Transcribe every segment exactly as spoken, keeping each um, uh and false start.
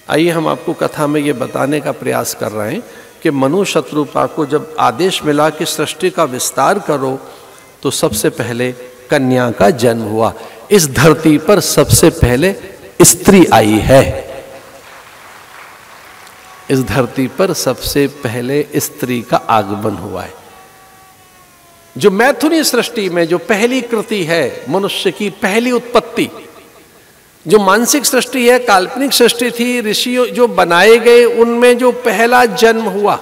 आइए हम आपको कथा में ये बताने का प्रयास कर रहे हैं कि मनु शत्रुपा को जब आदेश मिला कि सृष्टि का विस्तार करो, तो सबसे पहले कन्या का जन्म हुआ। इस धरती पर सबसे पहले स्त्री आई है। इस धरती पर सबसे पहले स्त्री का आगमन हुआ है। जो मैथुनी सृष्टि में जो पहली कृति है, मनुष्य की पहली उत्पत्ति, जो मानसिक सृष्टि है, काल्पनिक सृष्टि थी, ऋषि जो बनाए गए, उनमें जो पहला जन्म हुआ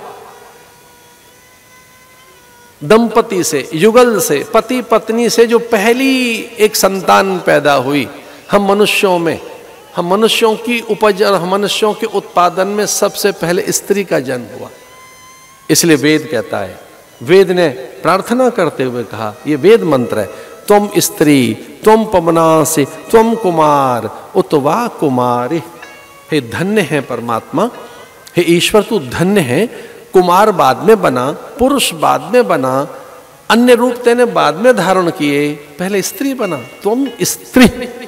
दंपति से, युगल से, पति पत्नी से जो पहली एक संतान पैदा हुई, हम मनुष्यों में, हम मनुष्यों की उपज और हम मनुष्यों के उत्पादन में सबसे पहले स्त्री का जन्म हुआ। इसलिए वेद कहता है, वेद ने प्रार्थना करते हुए कहा, ये वेद मंत्र है, त्वम स्त्री त्वम पवनासि त्वम कुमार उतवा कुमारी। हे धन्य है परमात्मा, हे ईश्वर तू धन्य है। कुमार बाद में बना, पुरुष बाद में बना, अन्य रूप तेने बाद में धारण किए, पहले स्त्री बना, तुम स्त्री।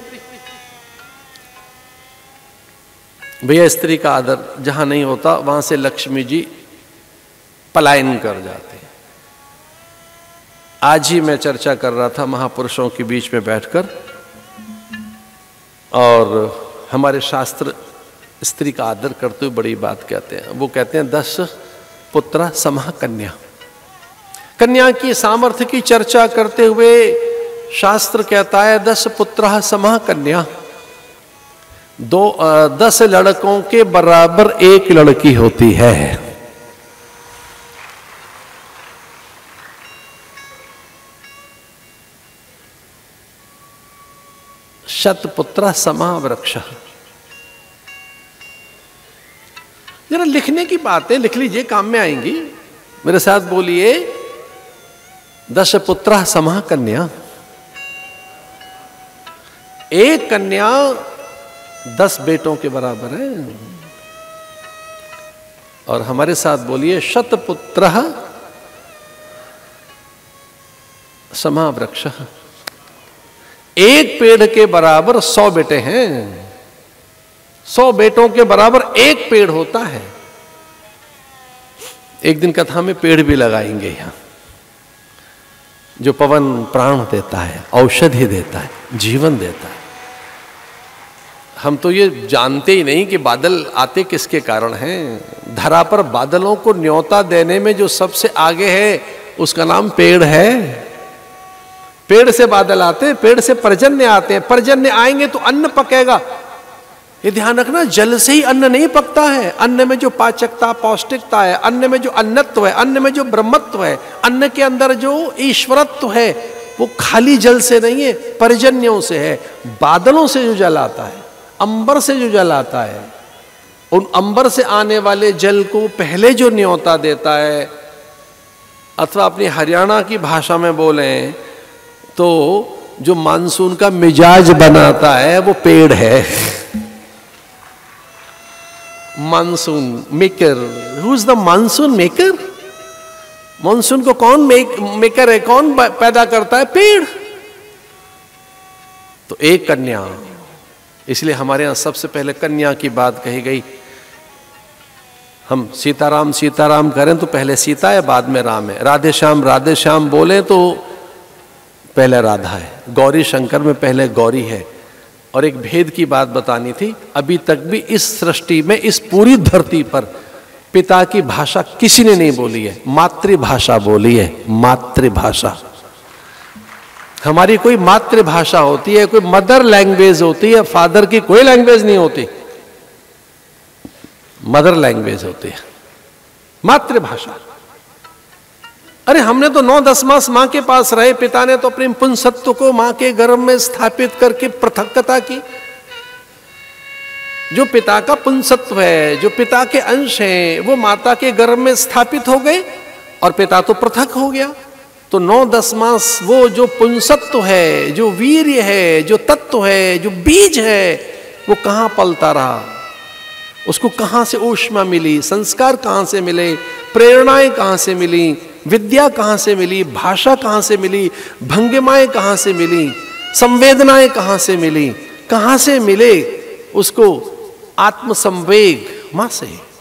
भैया स्त्री का आदर जहां नहीं होता वहां से लक्ष्मी जी पलायन कर जाते हैं। आज ही मैं चर्चा कर रहा था महापुरुषों के बीच में बैठकर, और हमारे शास्त्र स्त्री का आदर करते हुए बड़ी बात कहते हैं। वो कहते हैं दस पुत्र समः कन्या। कन्या की सामर्थ्य की चर्चा करते हुए शास्त्र कहता है दस पुत्र समः कन्या। दो दस लड़कों के बराबर एक लड़की होती है। शतपुत्र समः वृक्षः। जरा लिखने की बातें लिख लीजिए, काम में आएंगी। मेरे साथ बोलिए, दश पुत्र समः कन्या। एक कन्या दस बेटों के बराबर है। और हमारे साथ बोलिए, शतपुत्र समः वृक्षः। एक पेड़ के बराबर सौ बेटे हैं। सौ बेटों के बराबर एक पेड़ होता है। एक दिन कथा में पेड़ भी लगाएंगे यहां, जो पवन प्राण देता है, औषधि देता है, जीवन देता है। हम तो ये जानते ही नहीं कि बादल आते किसके कारण हैं। धरा पर बादलों को न्योता देने में जो सबसे आगे है उसका नाम पेड़ है। पेड़ से बादल आते हैं, पेड़ से पर्जन्य आते हैं, पर्जन्य आएंगे तो अन्न पकेगा। ये ध्यान रखना, जल से ही अन्न नहीं पकता है। अन्न में जो पाचकता, पौष्टिकता है, अन्न में जो अन्नत्व है, अन्न में जो ब्रह्मत्व है, अन्न के अंदर जो ईश्वरत्व है, वो खाली जल से नहीं है, पर्जन्यों से है। बादलों से जो जल आता है, अंबर से जो जल आता है, उन अंबर से आने वाले जल को पहले जो न्योता देता है, अथवा अपनी हरियाणा की भाषा में बोलें तो जो मानसून का मिजाज बनाता है वो पेड़ है। Monsoon maker, who is the monsoon maker? Monsoon को कौन मेक, मेकर है, कौन पैदा करता है? पेड़। तो एक कन्या, इसलिए हमारे यहां सबसे पहले कन्या की बात कही गई। हम सीताराम सीताराम करें तो पहले सीता है, बाद में राम है। राधे श्याम राधे श्याम बोले तो पहले राधा है। गौरी शंकर में पहले गौरी है। और एक भेद की बात बतानी थी, अभी तक भी इस सृष्टि में, इस पूरी धरती पर पिता की भाषा किसी ने नहीं बोली है, मातृभाषा बोली है। मातृभाषा, हमारी कोई मातृभाषा होती है, कोई मदर लैंग्वेज होती है। फादर की कोई लैंग्वेज नहीं होती, मदर लैंग्वेज होती है, मातृभाषा। अरे हमने तो नौ दस मास मां के पास रहे, पिता ने तो अपने पुंसत्व को मां के गर्भ में स्थापित करके पृथकता की। जो पिता का पुंसत्व है, जो पिता के अंश हैं, वो माता के गर्भ में स्थापित हो गए और पिता तो पृथक हो गया। तो नौ दस मास वो जो पुंसत्व है, जो वीर्य है, जो तत्व है, जो बीज है, वो कहां पलता रहा? उसको कहां से ऊष्मा मिली, संस्कार कहां से मिले, प्रेरणाएं कहां से मिली, विद्या कहां से मिली, भाषा कहां से मिली, भंगिमाएं कहां से मिली, संवेदनाएं कहां से मिली, कहां से मिले उसको आत्मसंवेग मां से